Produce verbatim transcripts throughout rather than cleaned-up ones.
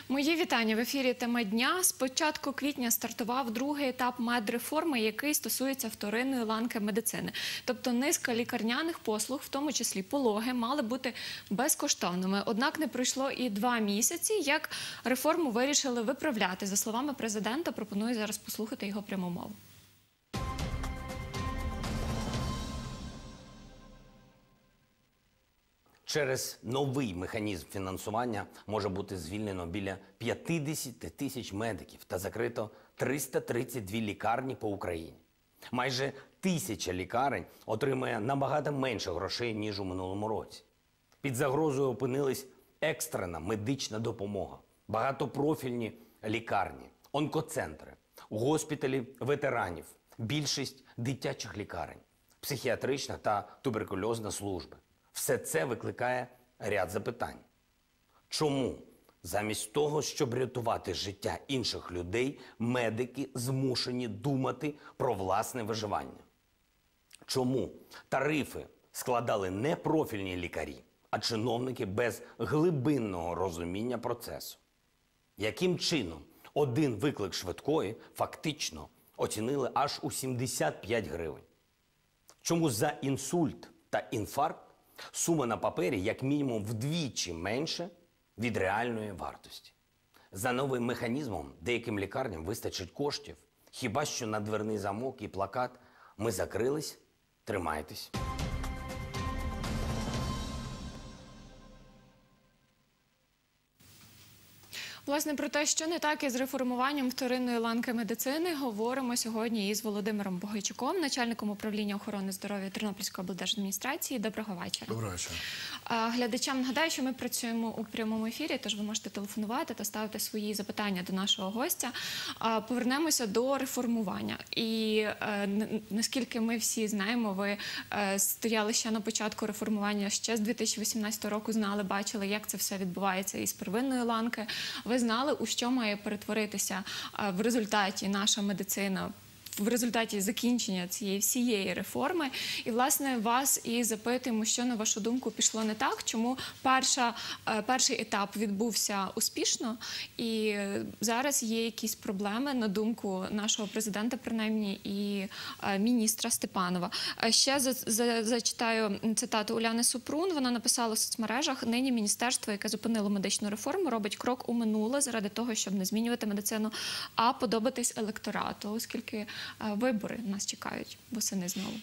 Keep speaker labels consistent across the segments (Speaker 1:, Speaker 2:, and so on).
Speaker 1: Мої вітання. В ефірі «Тема дня». З початку квітня стартував другий етап медреформи, який стосується вторинної ланки медицини. Тобто низка лікарняних послуг, в тому числі пологи, мали бути безкоштовними. Однак не пройшло і два місяці, як реформу вирішили виправляти. За словами президента, пропоную зараз послухати його пряму мову.
Speaker 2: Через новий механізм фінансування може бути звільнено біля п'ятдесят тисяч медиків та закрито триста тридцять дві лікарні по Україні. Майже тисяча лікарень отримає набагато менше грошей, ніж у минулому році. Під загрозою опинились екстрена медична допомога, багатопрофільні лікарні, онкоцентри, госпіталі ветеранів, більшість дитячих лікарень, психіатрична та туберкульозна служби. Все це викликає ряд запитань. Чому замість того, щоб рятувати життя інших людей, медики змушені думати про власне виживання? Чому тарифи складали не профільні лікарі, а чиновники без глибинного розуміння процесу? Яким чином один виклик швидкої фактично оцінили аж у сімдесят п'ять гривень? Чому за інсульт та інфаркт сума на папері як мінімум вдвічі менше від реальної вартості? За новим механізмом деяким лікарням вистачить коштів. Хіба що на дверний замок і плакат «Ми закрились, тримайтесь».
Speaker 1: Власне, про те, що не так із реформуванням вторинної ланки медицини, говоримо сьогодні із Володимиром Богайчуком, начальником управління охорони здоров'я Тернопільської облдержадміністрації. Доброго вечора.
Speaker 3: Доброго вечора.
Speaker 1: Глядачам нагадаю, що ми працюємо у прямому ефірі, тож ви можете телефонувати та ставити свої запитання до нашого гостя. Повернемося до реформування. І наскільки ми всі знаємо, ви стояли ще на початку реформування, ще з дві тисячі вісімнадцятого року знали, бачили, як це все відбувається із первинної ланки. Ви знали, у що має перетворитися в результаті наша медицина, в результаті закінчення цієї всієї реформи. І, власне, вас і запитуємо, що, на вашу думку, пішло не так, чому перша, перший етап відбувся успішно, і зараз є якісь проблеми, на думку нашого президента, принаймні, і міністра Степанова. Ще за, за, зачитаю цитату Уляни Супрун. Вона написала в соцмережах: «Нині міністерство, яке зупинило медичну реформу, робить крок у минуле заради того, щоб не змінювати медицину, а подобатись електорату», оскільки вибори нас чекають восени знову.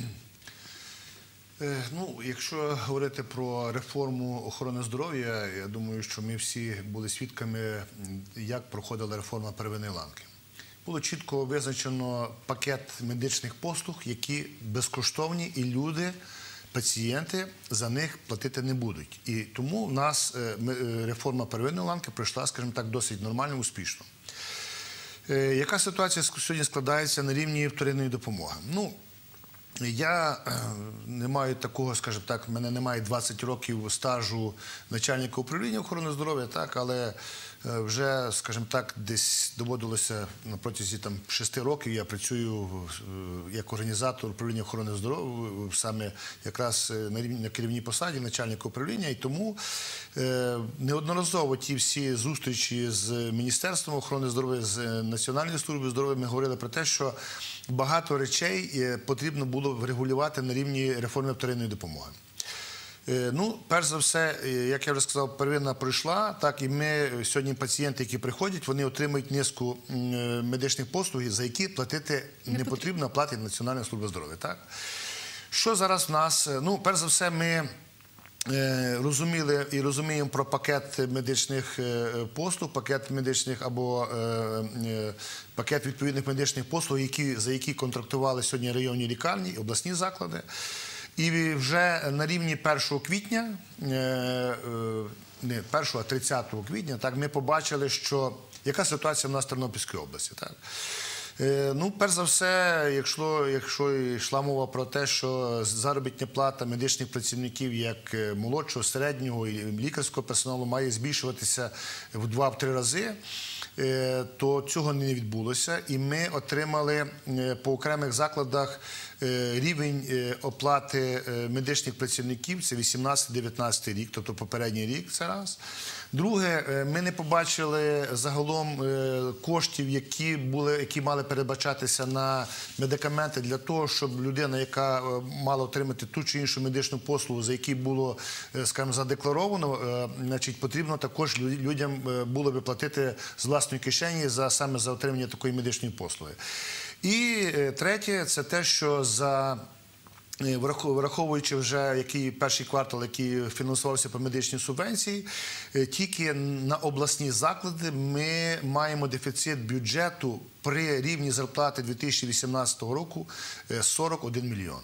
Speaker 3: Ну, якщо говорити про реформу охорони здоров'я, я думаю, що ми всі були свідками, як проходила реформа первинної ланки. Було чітко визначено пакет медичних послуг, які безкоштовні, і люди, пацієнти за них платити не будуть. І тому в нас реформа первинної ланки пройшла, скажімо так, досить нормально, успішно. Яка ситуація сьогодні складається на рівні вторинної допомоги? Ну, я не маю такого, скажімо так, в мене немає двадцять років стажу начальника управління охорони здоров'я, так, але вже, скажімо так, десь доводилося на протязі там шести років я працюю як організатор управління охорони здоров'я, саме якраз на, на керівній посаді начальника управління, і тому е, неодноразово ті всі зустрічі з Міністерством охорони здоров'я, з Національною службою здоров'я ми говорили про те, що багато речей потрібно було врегулювати на рівні реформи вторинної допомоги. Ну, перш за все, як я вже сказав, первинна пройшла, так і ми сьогодні пацієнти, які приходять, вони отримують низку медичних послуг, за які платити не потрібно, а платить Національна служба здоров'я, так? Що зараз в нас? Ну, перш за все, ми розуміли і розуміємо про пакет медичних послуг, пакет медичних або пакет відповідних медичних послуг, які, за які контрактували сьогодні районні лікарні, обласні заклади. І вже на рівні першого квітня, не першого, а тридцятого квітня, так, ми побачили, що яка ситуація в нас в Тернопільській області. Так. Ну, перш за все, якщо, якщо йшла мова про те, що заробітна плата медичних працівників як молодшого, середнього і лікарського персоналу має збільшуватися в два-три рази, то цього не відбулося. І ми отримали по окремих закладах рівень оплати медичних працівників, це вісімнадцятий дев'ятнадцятий рік, тобто попередній рік, це раз. Друге, е, ми не побачили загалом е, коштів, які були, які мали передбачатися на медикаменти для того, щоб людина, яка е, мала отримати ту чи іншу медичну послугу, за які було, е, скажімо, задекларовано, е, значить, потрібно також лю- людям е, було би платити з власної кишені за саме за отримання такої медичної послуги. І е, третє, це те, що за Е, врахов- враховуючи вже який перший квартал, який фінансувався по медичній субвенції, е, тільки на обласні заклади ми маємо дефіцит бюджету при рівні зарплати дві тисячі вісімнадцятого року е, сорок один мільйон.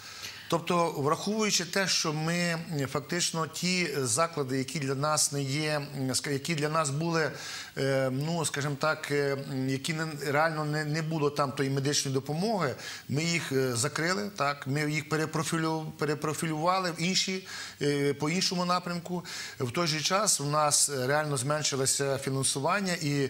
Speaker 3: Тобто, враховуючи те, що ми е, фактично ті заклади, які для нас не є, м, ска- які для нас були, е, ну, скажімо так, е, м, які не, реально не, не було там тої медичної допомоги, ми їх е, закрили, так, ми їх перепрофілю, перепрофілювали в інші, е, по іншому напрямку. В той же час у нас реально зменшилося фінансування, і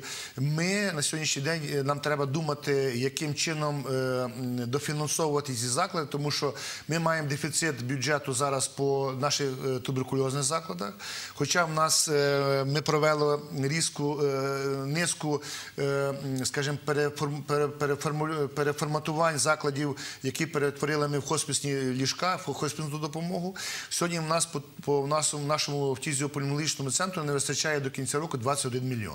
Speaker 3: ми на сьогоднішній день, е, нам треба думати, яким чином е, м, дофінансовувати ці заклади, тому що ми маємо дефіцит бюджету зараз по наших е, туберкульозних закладах. Хоча в нас е, ми провели різку е, низку, е, м, скажімо, переформ, пере, переформулю- переформатувань закладів, які перетворили ми в хосписні ліжка, в хосписну допомогу. Сьогодні в нас по, по нашому, нашому фтизіопульмонологічному центру не вистачає до кінця року двадцять один мільйон.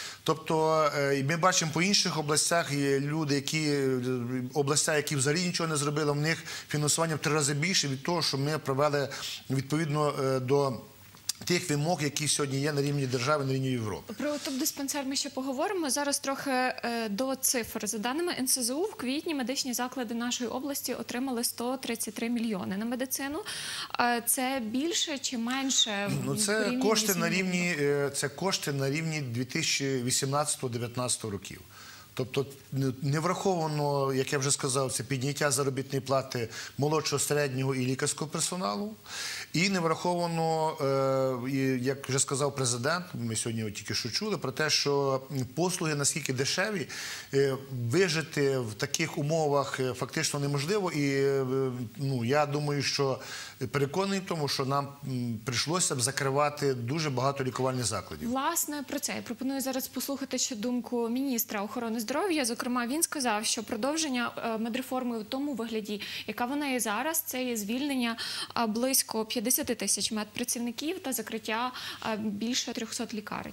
Speaker 3: Тобто е, ми бачимо по інших областях є люди, які е, областя, які взагалі нічого не зробили, в них фінансування в три рази більше від того, що ми провели відповідно е, до тих вимог, які сьогодні є на рівні держави, на рівні Європи.
Speaker 1: Про топ-диспансер ми ще поговоримо. Зараз трохи е, до цифр. За даними ен ес зе у, в квітні медичні заклади нашої області отримали сто тридцять три мільйони на медицину. Е, це більше чи менше?
Speaker 3: Ну,
Speaker 1: в
Speaker 3: це
Speaker 1: порівнянні
Speaker 3: кошти
Speaker 1: з
Speaker 3: на
Speaker 1: минулим
Speaker 3: рівні, е, це кошти на рівні дві тисячі вісімнадцятого - дев'ятнадцятого років. Тобто не- не враховано, як я вже сказав, це підняття заробітної плати молодшого, середнього і лікарського персоналу. І не враховано, е, і, як вже сказав президент, ми сьогодні його тільки що чули, про те, що послуги наскільки дешеві, е, вижити в таких умовах е, фактично неможливо. І е, ну, я думаю, що переконаний в тому, що нам м, прийшлося б закривати дуже багато лікувальних закладів.
Speaker 1: Власне, про це я пропоную зараз послухати ще думку міністра охорони здоров'я. Зокрема, він сказав, що продовження е, медреформи у тому вигляді, яка вона є зараз, це є звільнення е, близько п'ятдесят тисяч медпрацівників та закриття е, більше трьохсот лікарень.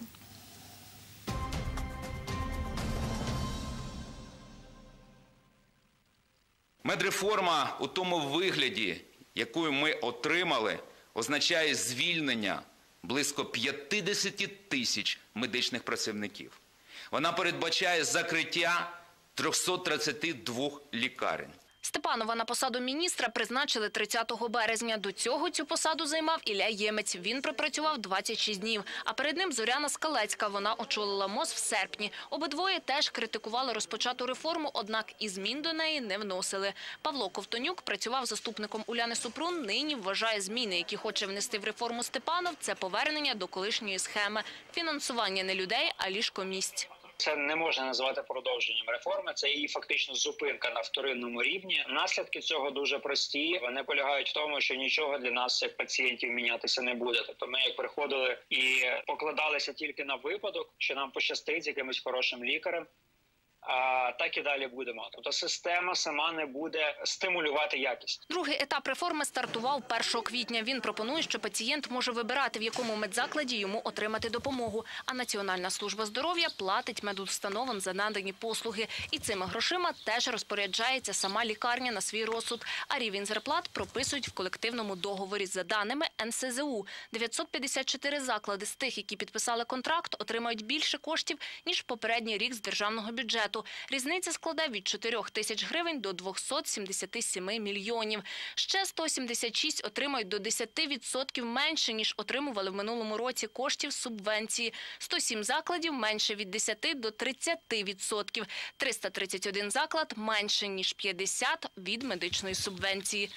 Speaker 4: Медреформа у тому вигляді, яку ми отримали, означає звільнення близько п'ятдесят тисяч медичних працівників. Вона передбачає закриття трьохсот тридцяти двох лікарень.
Speaker 5: Степанова на посаду міністра призначили тридцятого березня. До цього цю посаду займав Ілля Ємець. Він пропрацював двадцять шість днів. А перед ним Зоряна Скалецька. Вона очолила МОЗ в серпні. Обидвоє теж критикували розпочату реформу, однак і змін до неї не вносили. Павло Ковтонюк працював заступником Уляни Супрун. Нині вважає зміни, які хоче внести в реформу Степанов – це повернення до колишньої схеми. Фінансування не людей, а ліжкомісць.
Speaker 6: Це не можна називати продовженням реформи, це її фактично зупинка на вторинному рівні. Наслідки цього дуже прості. Вони полягають в тому, що нічого для нас, як пацієнтів, мінятися не буде. Тобто ми як приходили і покладалися тільки на випадок, що нам пощастить з якимось хорошим лікарем, а так і далі будемо. Тобто система сама не буде стимулювати якість.
Speaker 5: Другий етап реформи стартував першого квітня. Він пропонує, що пацієнт може вибирати, в якому медзакладі йому отримати допомогу. А Національна служба здоров'я платить медустановам за надані послуги. І цими грошима теж розпоряджається сама лікарня на свій розсуд. А рівень зарплат прописують в колективному договорі. За даними ен ес зе у, дев'ятсот п'ятдесят чотири заклади з тих, які підписали контракт, отримають більше коштів, ніж в попередній рік з державного бюджету. Різниця складе від чотирьох тисяч гривень до двохсот сімдесяти семи мільйонів. Ще сто сімдесят шість отримають до десяти відсотків менше, ніж отримували в минулому році коштів субвенції. сто сім закладів менше від десяти до тридцяти відсотків. триста тридцять один заклад менше, ніж п'ятдесят від медичної субвенції.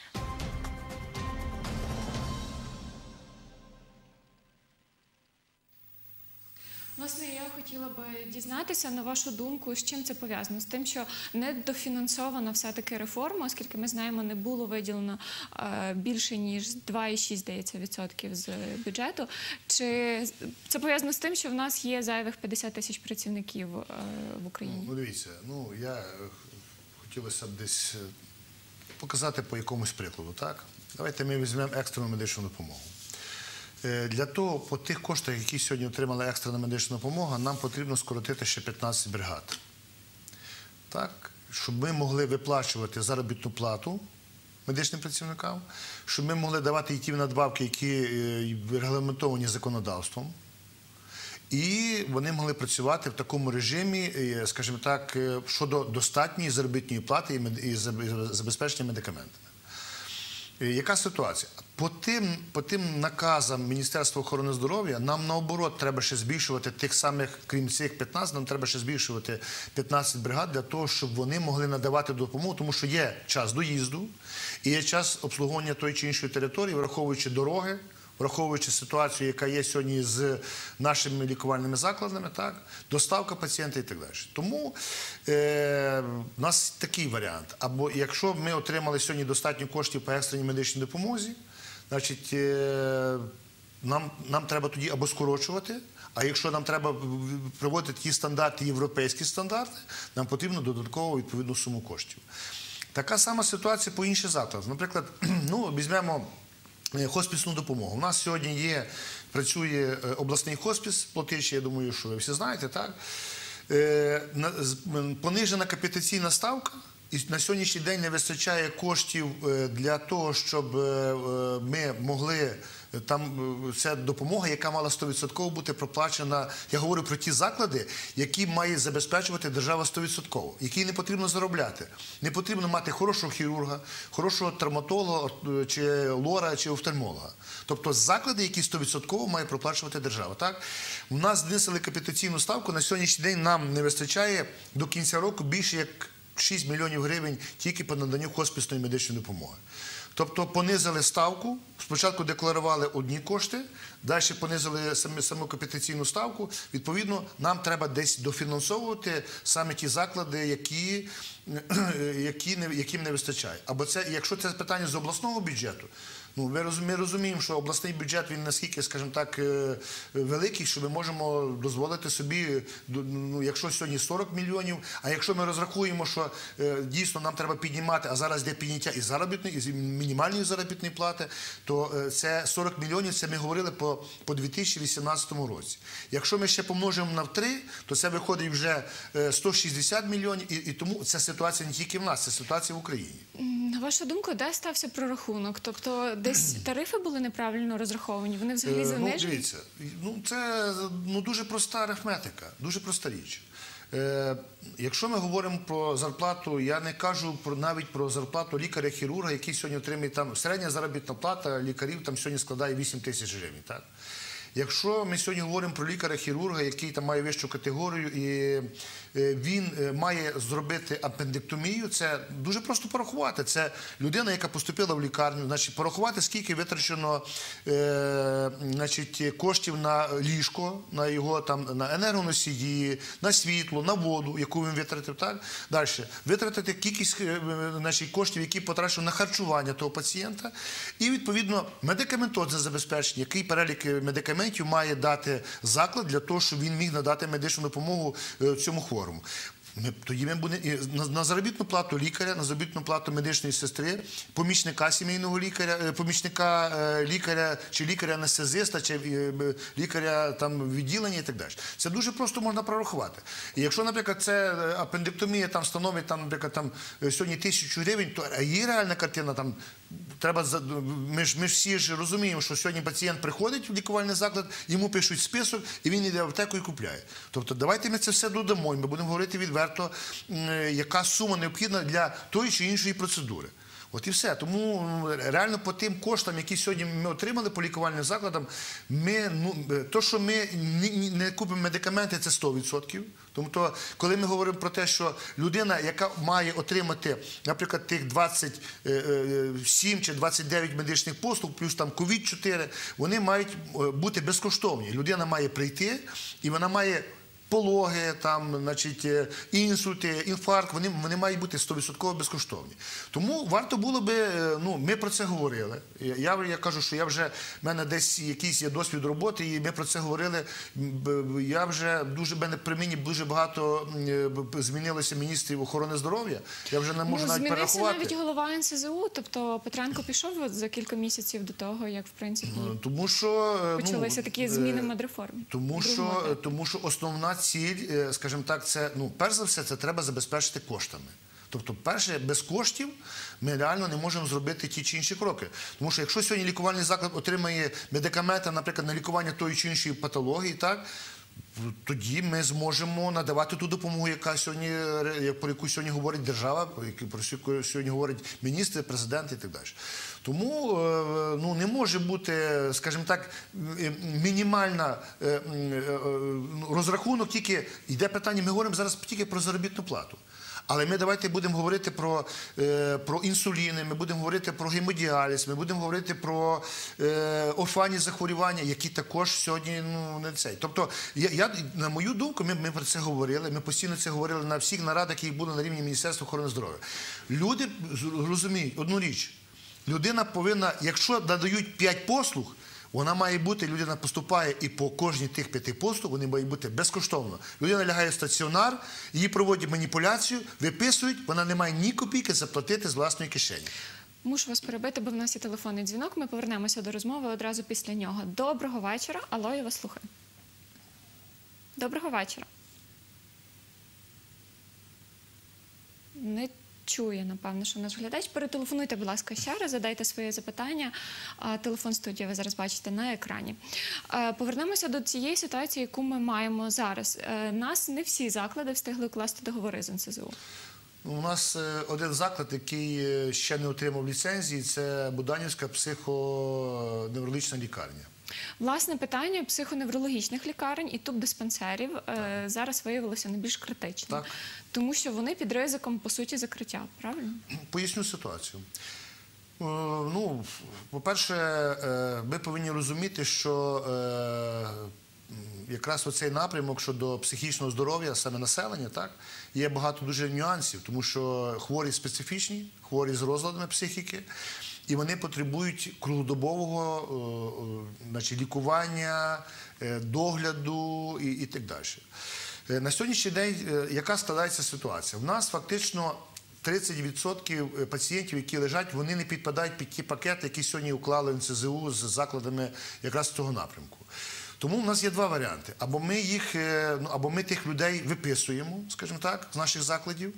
Speaker 1: Власне, я хотіла би дізнатися, на вашу думку, з чим це пов'язано? З тим, що недофінансована все-таки реформа, оскільки ми знаємо, не було виділено е, більше, ніж два і шість, здається, відсотків з бюджету. Чи це пов'язано з тим, що в нас є зайвих п'ятдесят тисяч працівників е, в Україні?
Speaker 3: Ну, дивіться, ну, я е, хотілося б десь е, показати по якомусь прикладу, так? Давайте ми візьмемо екстрену медичну допомогу. Для того, по тих коштах, які сьогодні отримала екстрена медична допомога, нам потрібно скоротити ще п'ятнадцять бригад. Так? Щоб ми могли виплачувати заробітну плату медичним працівникам, щоб ми могли давати ті надбавки, які регламентовані законодавством, і вони могли працювати в такому режимі, скажімо так, щодо достатньої заробітної плати і забезпечення медикаментами. Яка ситуація? По тим, по тим наказам Міністерства охорони здоров'я нам, наоборот, треба ще збільшувати тих самих, крім цих п'ятнадцяти, нам треба ще збільшувати п'ятнадцять бригад для того, щоб вони могли надавати допомогу, тому що є час доїзду і є час обслуговування тої чи іншої території, враховуючи дороги, враховуючи ситуацію, яка є сьогодні з нашими лікувальними закладами, так, доставка пацієнта і так далі. Тому е, у нас такий варіант. Або якщо ми отримали сьогодні достатньо коштів по екстреній медичній допомозі, значить, е, нам, нам треба тоді або скорочувати, а якщо нам треба приводити ті стандарти, європейські стандарти, нам потрібно додатково відповідну суму коштів. Така сама ситуація по інших закладах. Наприклад, ну, візьмемо хоспісну допомогу. У нас сьогодні є, працює обласний хоспіс, Плотичі, я думаю, що ви всі знаєте, так? Понижена капітаційна ставка, і на сьогоднішній день не вистачає коштів для того, щоб ми могли, там ця допомога, яка мала сто відсотків бути проплачена, я говорю про ті заклади, які має забезпечувати держава сто відсотків, які не потрібно заробляти. Не потрібно мати хорошого хірурга, хорошого травматолога, чи лора, чи офтальмолога. Тобто заклади, які сто відсотків має проплачувати держава. Так? У нас знизили капітаційну ставку, на сьогоднішній день нам не вистачає до кінця року більше як шість мільйонів гривень тільки по наданню хоспісної медичної допомоги. Тобто понизили ставку, спочатку декларували одні кошти, далі понизили саму капітаційну ставку. Відповідно, нам треба десь дофінансовувати саме ті заклади, які, які не, яким не вистачає. Або це, якщо це питання з обласного бюджету, ну, ми розуміємо, що обласний бюджет, він наскільки, скажімо так, великий, що ми можемо дозволити собі, ну, якщо сьогодні сорок мільйонів, а якщо ми розрахуємо, що дійсно нам треба піднімати, а зараз йде підняття і заробітної, і мінімальної заробітної плати, то це сорок мільйонів, це ми говорили по, по дві тисячі вісімнадцятому році. Якщо ми ще помножимо на три, то це виходить вже сто шістдесят мільйонів, і, і тому ця ситуація не тільки в нас, це ситуація в Україні.
Speaker 1: На вашу думку, де стався прорахунок? Тобто десь тарифи були неправильно розраховані? Вони взагалі занижені?
Speaker 3: Ну, дивіться, ну, це ну, дуже проста арифметика, дуже проста річ. Е, якщо ми говоримо про зарплату, я не кажу про, навіть про зарплату лікаря-хірурга, який сьогодні отримує, там, середня заробітна плата лікарів там сьогодні складає вісім тисяч гривень, так? Якщо ми сьогодні говоримо про лікаря-хірурга, який там має вищу категорію, і він має зробити апендектомію, це дуже просто порахувати. Це людина, яка поступила в лікарню, значить, порахувати, скільки витрачено е, значить, коштів на ліжко, на його там, на енергоносії, на світло, на воду, яку він витратив. Так? Далі. Витратити кількість значить, коштів, які потрачив на харчування того пацієнта. І, відповідно, медикаментозне забезпечення, який перелік медикаментів має дати заклад для того, щоб він міг надати медичну допомогу цьому хворому. Ми, тоді ми будемо на, на заробітну плату лікаря, на заробітну плату медичної сестри, помічника сімейного лікаря, помічника е, лікаря, чи лікаря-анестезиста, чи е, лікаря там відділення і так далі. Це дуже просто можна прорахувати. І якщо, наприклад, це апендектомія там становить там, наприклад, там сьогодні тисячу гривень, то є реальна картина там. Треба, ми ж, ми ж всі ж розуміємо, що сьогодні пацієнт приходить в лікувальний заклад, йому пишуть список, і він йде в аптеку і купляє. Тобто давайте ми це все додамо, і ми будемо говорити відверто, яка сума необхідна для тої чи іншої процедури. От і все. Тому реально по тим коштам, які сьогодні ми отримали по лікувальним закладам, ми, ну, то, що ми не, не купимо медикаменти, це сто відсотків. Тому то, коли ми говоримо про те, що людина, яка має отримати, наприклад, тих двадцять сім чи двадцять дев'ять медичних послуг, плюс там ковід чотири, вони мають бути безкоштовні. Людина має прийти і вона має пологи, там, значить, інсульти, інфаркт, вони, вони мають бути сто відсотків безкоштовні. Тому варто було би, ну, ми про це говорили. Я, я кажу, що я вже, в мене десь якийсь є досвід роботи, і ми про це говорили. Я вже дуже, мене при мені дуже багато змінилося міністрів охорони здоров'я. Я вже не можу
Speaker 1: ну,
Speaker 3: навіть перерахувати.
Speaker 1: Змінився навіть голова ен ес зе у, тобто Петренко пішов за кілька місяців до того, як, в принципі,
Speaker 3: тому що,
Speaker 1: почалися
Speaker 3: ну,
Speaker 1: такі зміни в медреформі.
Speaker 3: Тому що, тому що основна ціль, скажімо так, це, ну, перш за все, це треба забезпечити коштами. Тобто, перше, без коштів ми реально не можемо зробити ті чи інші кроки. Тому що якщо сьогодні лікувальний заклад отримає медикаменти, наприклад, на лікування тої чи іншої патології, так, тоді ми зможемо надавати ту допомогу, яка сьогодні, про яку сьогодні говорить держава, про яку сьогодні говорять міністри, президенти і так далі. Тому, ну, не може бути, скажімо так, мінімальна розрахунок, тільки йде питання, ми говоримо зараз тільки про заробітну плату. Але ми давайте будемо говорити про, е, про інсуліни, ми будемо говорити про гемодіаліз, ми будемо говорити про е, орфанні захворювання, які також сьогодні, ну, не цей. Тобто, я, я, на мою думку, ми, ми про це говорили, ми постійно це говорили на всіх нарадах, які були на рівні Міністерства охорони здоров'я. Люди розуміють одну річ. Людина повинна, якщо надають п'ять послуг, вона має бути, людина поступає і по кожній тих п'яти послуг, вони мають бути безкоштовно. Людина лягає в стаціонар, її проводять маніпуляцію, виписують, вона не має ні копійки заплатити з власної кишені.
Speaker 1: Мушу вас перебити, бо в нас є телефонний дзвінок, ми повернемося до розмови одразу після нього. Доброго вечора, алло, я вас слухаю. Доброго вечора. Не чує, напевно, що наш глядач. Перетелефонуйте, будь ласка, ще раз, задайте своє запитання. Телефон студії ви зараз бачите на екрані. Повернемося до цієї ситуації, яку ми маємо зараз. Нас не всі заклади встигли укласти договори з ен ес зе у.
Speaker 3: У нас один заклад, який ще не отримав ліцензії, це Буданівська психоневрологічна лікарня.
Speaker 1: Власне, питання психоневрологічних лікарень і тубдиспансерів е, зараз виявилося найбільш критичним.
Speaker 3: Так.
Speaker 1: Тому що вони під ризиком, по суті, закриття, правильно?
Speaker 3: Поясню ситуацію. Е, ну, по-перше, е, ми повинні розуміти, що е, якраз оцей напрямок щодо психічного здоров'я саме населення, так, є багато дуже нюансів, тому що хворі специфічні, хворі з розладами психіки, і вони потребують круглодобового значить, лікування, догляду і, і так далі. На сьогоднішній день яка складається ситуація? В нас фактично тридцять відсотків пацієнтів, які лежать, вони не підпадають під ті пакети, які сьогодні уклали ен ес зе у з закладами якраз цього напрямку. Тому в нас є два варіанти. Або ми їх, або ми тих людей виписуємо, скажімо так, з наших закладів,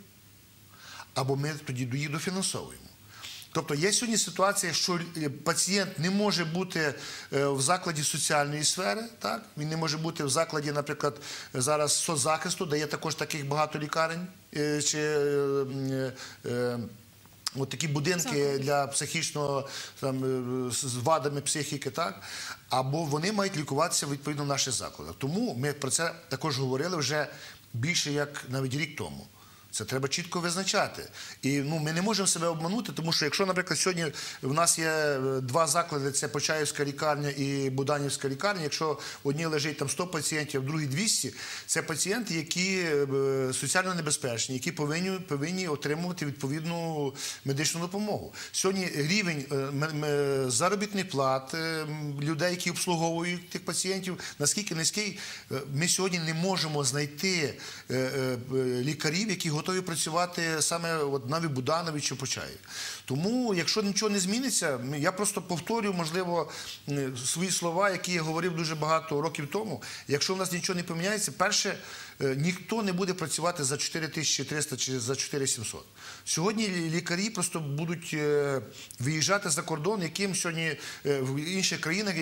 Speaker 3: або ми тоді їх дофінансовуємо. Тобто є сьогодні ситуація, що пацієнт не може бути в закладі соціальної сфери, так? Він не може бути в закладі, наприклад, зараз соцзахисту, де є також таких багато лікарень, чи е, е, от такі будинки для психічного, там, з вадами психіки, так? Або вони мають лікуватися відповідно в наших закладах. Тому ми про це також говорили вже більше як навіть рік тому. Це треба чітко визначати. І ну, ми не можемо себе обманути, тому що якщо, наприклад, сьогодні в нас є два заклади, це Почаївська лікарня і Буданівська лікарня, якщо в одній лежить там сто пацієнтів, а в другій двісті, це пацієнти, які соціально небезпечні, які повинні, повинні отримувати відповідну медичну допомогу. Сьогодні рівень заробітних плат людей, які обслуговують тих пацієнтів, наскільки низький, ми сьогодні не можемо знайти лікарів, які готові працювати саме от навіть в Буданові чи Почаєві. Тому, якщо нічого не зміниться, я просто повторю, можливо, свої слова, які я говорив дуже багато років тому. Якщо в нас нічого не поміняється, перше, ніхто не буде працювати за чотири тисячі триста чи за чотири тисячі сімсот. Сьогодні лікарі просто будуть виїжджати за кордон, яким сьогодні в інших країнах,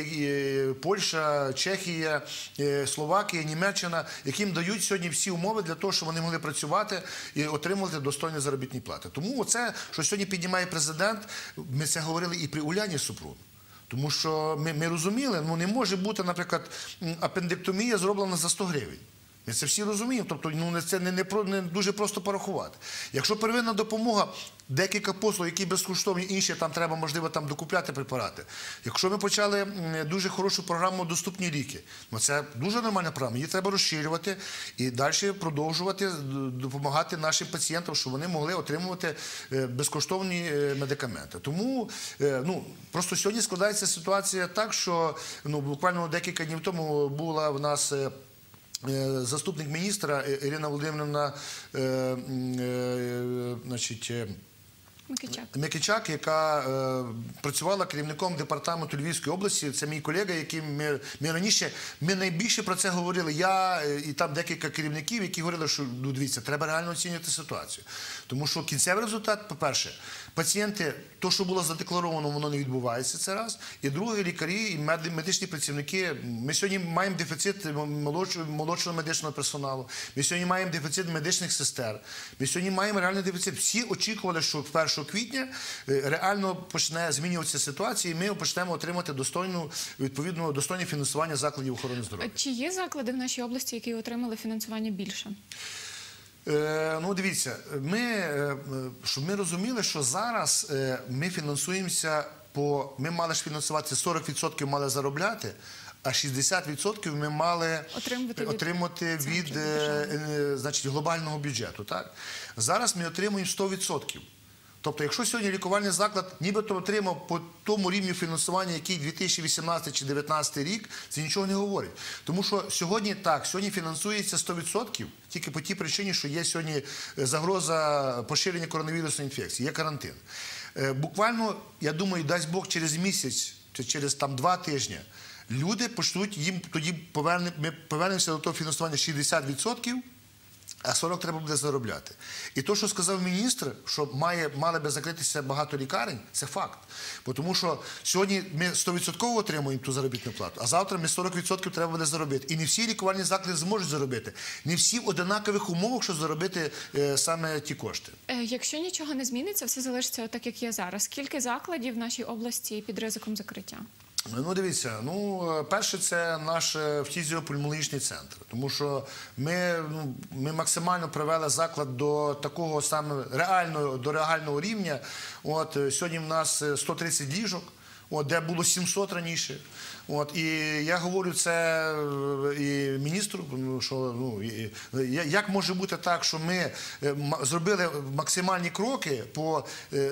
Speaker 3: Польща, Чехія, Словакія, Німеччина, яким дають сьогодні всі умови для того, щоб вони могли працювати. і отримувати достойні заробітні плати. Тому це, що сьогодні піднімає президент, ми це говорили і при Уляні Супрун. Тому що ми, ми розуміли, ну не може бути, наприклад, апендектомія зроблена за сто гривень. Ми це всі розуміємо, тобто ну, це не, не, не дуже просто порахувати. Якщо первинна допомога, декілька послуг, які безкоштовні, інші, там треба, можливо, там докупляти препарати. Якщо ми почали дуже хорошу програму «Доступні ліки», ну, це дуже нормальна програма, її треба розширювати і далі продовжувати допомагати нашим пацієнтам, щоб вони могли отримувати безкоштовні медикаменти. Тому, ну, просто сьогодні складається ситуація так, що, ну, буквально декілька днів тому була в нас заступник міністра Ірина Володимирівна, е, е, значить,
Speaker 1: Микичак.
Speaker 3: Микичак, яка е, працювала керівником департаменту Львівської області. Це мій колега, який ми, ми раніше, ми найбільше про це говорили. Я і там декілька керівників, які говорили, що, ну, дивіться, треба реально оцінювати ситуацію. Тому що кінцевий результат, по-перше, пацієнти, то, що було задекларовано, воно не відбувається, це раз. І друге, лікарі і медичні працівники. Ми сьогодні маємо дефіцит молодшого, молодшого медичного персоналу. Ми сьогодні маємо дефіцит медичних сестер. Ми сьогодні маємо реальний дефіцит. Всі очікували, що першого квітня реально почне змінюватися ситуація, і ми почнемо отримати достойну, відповідно, достойне фінансування закладів охорони здоров'я.
Speaker 1: Чи є заклади в нашій області, які отримали фінансування більше?
Speaker 3: Е, ну, дивіться, ми, е, щоб ми розуміли, що зараз е, ми фінансуємося по... Ми мали ж фінансувати, сорок відсотків мали заробляти, а шістдесят відсотків ми мали
Speaker 1: отримувати від,
Speaker 3: отримати від е, е, значить, глобального бюджету. Так? Зараз ми отримуємо сто відсотків. Тобто, якщо сьогодні лікувальний заклад нібито отримав по тому рівню фінансування, який дві тисячі вісімнадцятий чи дві тисячі дев'ятнадцятий рік, це нічого не говорить. Тому що сьогодні так, сьогодні фінансується сто відсотків тільки по тій причині, що є сьогодні загроза поширення коронавірусної інфекції, є карантин. Буквально, я думаю, дасть Бог, через місяць, чи через там два тижні, люди почнуть, їм тоді поверне, ми повернемося до того фінансування шістдесят відсотків, а сорок треба буде заробляти. І то, що сказав міністр, що має, мали би закритися багато лікарень, це факт. Бо тому що сьогодні ми сто відсотків отримуємо ту заробітну плату, а завтра ми сорок відсотків треба буде заробити. І не всі лікувальні заклади зможуть заробити. Не всі в однакових умовах, щоб заробити е, саме ті кошти.
Speaker 1: Е, якщо нічого не зміниться, все залишиться так, як є зараз. Скільки закладів в нашій області під ризиком закриття?
Speaker 3: Ну, дивіться, ну, перше, це наш фтизіопульмонологічний центр, тому що ми, ну, ми максимально привели заклад до такого саме реального, до реального рівня. От, сьогодні в нас сто тридцять ліжок, от, де було сімсот раніше. От, і я говорю це і міністру, що, ну, і, як може бути так, що ми зробили максимальні кроки по,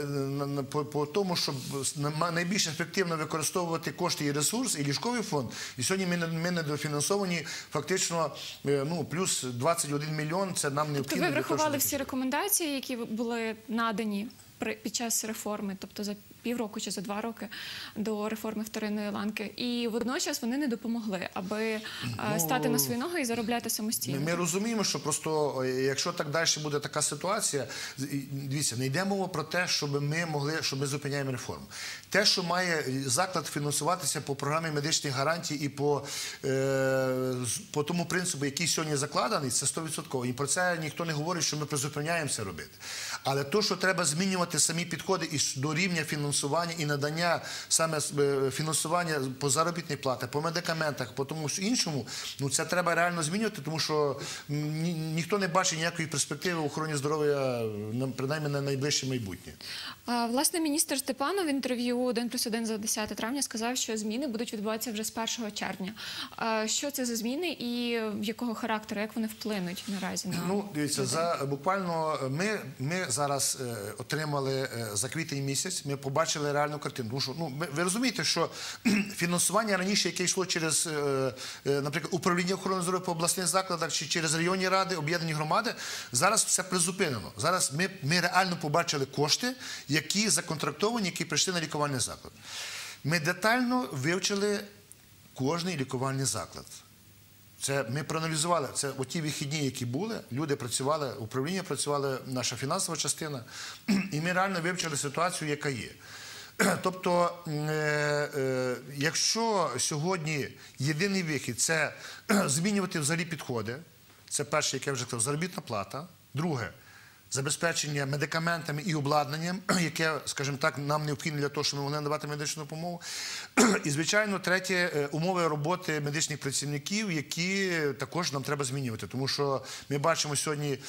Speaker 3: по, по тому, щоб найбільш ефективно використовувати кошти і ресурс, і ліжковий фонд. І сьогодні ми, ми недофінансовані фактично, ну, плюс двадцять один мільйон, це нам необхідно.
Speaker 1: Тобто ви врахували всі рекомендації, які були надані під час реформи, тобто за півроку чи за два роки до реформи вторинної ланки, і водночас вони не допомогли, аби ну, стати на свої ноги і заробляти самостійно.
Speaker 3: Ми, ми розуміємо, що просто, якщо так далі буде така ситуація, дивіться, не йде мова про те, щоб ми могли, щоб ми зупиняємо реформу. Те, що має заклад фінансуватися по програмі медичних гарантій і по, е, по тому принципу, який сьогодні закладений, це сто відсотків. І про це ніхто не говорить, що ми призупиняємо це робити. Але то, що треба змінювати самі підходи і до рівня фінансування і надання саме фінансування по заробітній платі, по медикаментах, по тому іншому, ну це треба реально змінювати, тому що ні, ніхто не бачить ніякої перспективи в охороні здоров'я, принаймні на найближче майбутнє.
Speaker 1: А, власне, міністр Степанов в інтерв'ю один плюс один за десяте травня сказав, що зміни будуть відбуватися вже з першого червня. А, що це за зміни і якого характеру, як вони вплинуть наразі на
Speaker 3: Ну, дивіться, за, буквально ми, ми зараз е, отримали е, за квітень місяць, ми побачили реальну картину. Тому що, ну, ми, ви розумієте, що фінансування раніше, яке йшло через, е, е, наприклад, управління охорони здоров'я по обласних закладах чи через районні ради, об'єднані громади, зараз все призупинено. Зараз ми, ми реально побачили кошти, які законтрактовані, які прийшли на лікувальний заклад. Ми детально вивчили кожний лікувальний заклад. Це ми проаналізували, це оті вихідні, які були, люди працювали, управління працювали, наша фінансова частина, і ми реально вивчили ситуацію, яка є. Тобто, е, е, якщо сьогодні єдиний вихід – це змінювати взагалі підходи, це перше, яке я вже казав, заробітна плата, друге, забезпечення медикаментами і обладнанням, яке, скажімо так, нам необхідне для того, щоб ми могли надавати медичну допомогу. І, звичайно, третє – умови роботи медичних працівників, які також нам треба змінювати. Тому що ми бачимо сьогодні,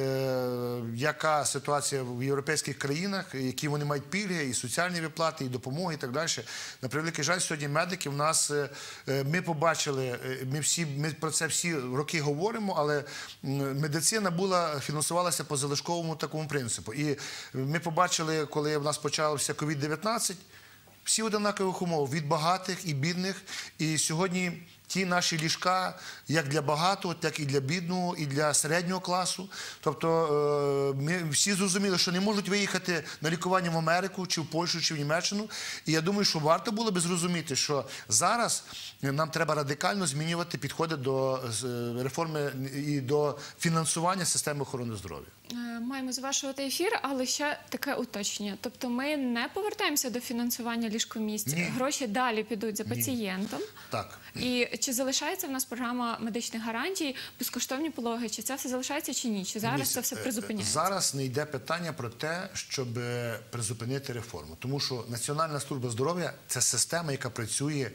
Speaker 3: е, яка ситуація в європейських країнах, які вони мають пільги, і соціальні виплати, і допомоги, і так далі. На превеликий жаль, сьогодні медики в нас, е, ми побачили, ми, всі, ми про це всі роки говоримо, але медицина була, фінансувалася по залишковому такому принципу. І ми побачили, коли в нас почався ковід дев'ятнадцять, всі однакових умов, від багатих і бідних. І сьогодні ті наші ліжка, як для багатого, так і для бідного, і для середнього класу. Тобто ми всі зрозуміли, що не можуть виїхати на лікування в Америку, чи в Польщу, чи в Німеччину. І я думаю, що варто було би зрозуміти, що зараз нам треба радикально змінювати підходи до реформи і до фінансування системи охорони здоров'я.
Speaker 1: Маємо завершувати ефір, але ще таке уточнення. Тобто ми не повертаємося до фінансування ліжкомісць,
Speaker 3: Ні.
Speaker 1: гроші далі підуть за
Speaker 3: Ні.
Speaker 1: пацієнтом.
Speaker 3: Так.
Speaker 1: І чи залишається в нас програма медичних гарантій, безкоштовні пологи, чи це все залишається, чи ні? Чи зараз
Speaker 3: Дивіться,
Speaker 1: це все призупиняється?
Speaker 3: Зараз не йде питання про те, щоб призупинити реформу. Тому що Національна служба здоров'я – це система, яка працює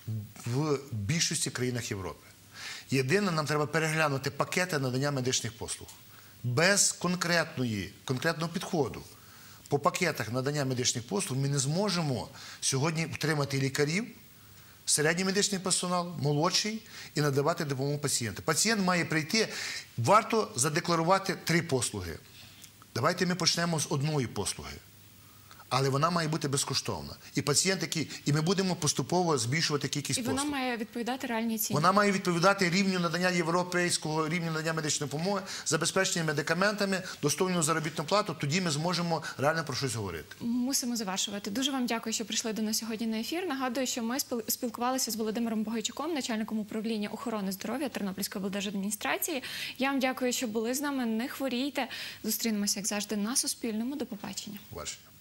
Speaker 3: в більшості країнах Європи. Єдине, нам треба переглянути пакети надання медичних послуг. Без конкретної, конкретного підходу по пакетах надання медичних послуг ми не зможемо сьогодні втримати лікарів, середній медичний персонал, молодший і надавати допомогу пацієнту. Пацієнт має прийти, варто задекларувати три послуги. Давайте ми почнемо з одної послуги. Але вона має бути безкоштовна. І пацієнт, який, і ми будемо поступово збільшувати кількість
Speaker 1: І
Speaker 3: послуг.
Speaker 1: вона має відповідати реальній ціні.
Speaker 3: Вона має відповідати рівню надання європейського рівню надання медичної допомоги, забезпечення медикаментами, достойну заробітну плату. Тоді ми зможемо реально про щось говорити.
Speaker 1: Мусимо завершувати. Дуже вам дякую, що прийшли до нас сьогодні на ефір. Нагадую, що ми спілкувалися з Володимиром Богойчуком, начальником управління охорони здоров'я Тернопільської облдержадміністрації. Я вам дякую, що були з нами. Не хворійте. Зустрінемося, як завжди, на Суспільному. До побачення.
Speaker 3: Побачення.